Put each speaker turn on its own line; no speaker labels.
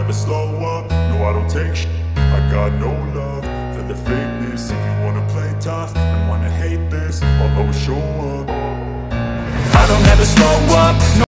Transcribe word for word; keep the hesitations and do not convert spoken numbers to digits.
never slow up, no I don't take shit. I got no love for the fakeness. If you wanna play tough and wanna hate this, I'll always show up. I don't ever slow up, no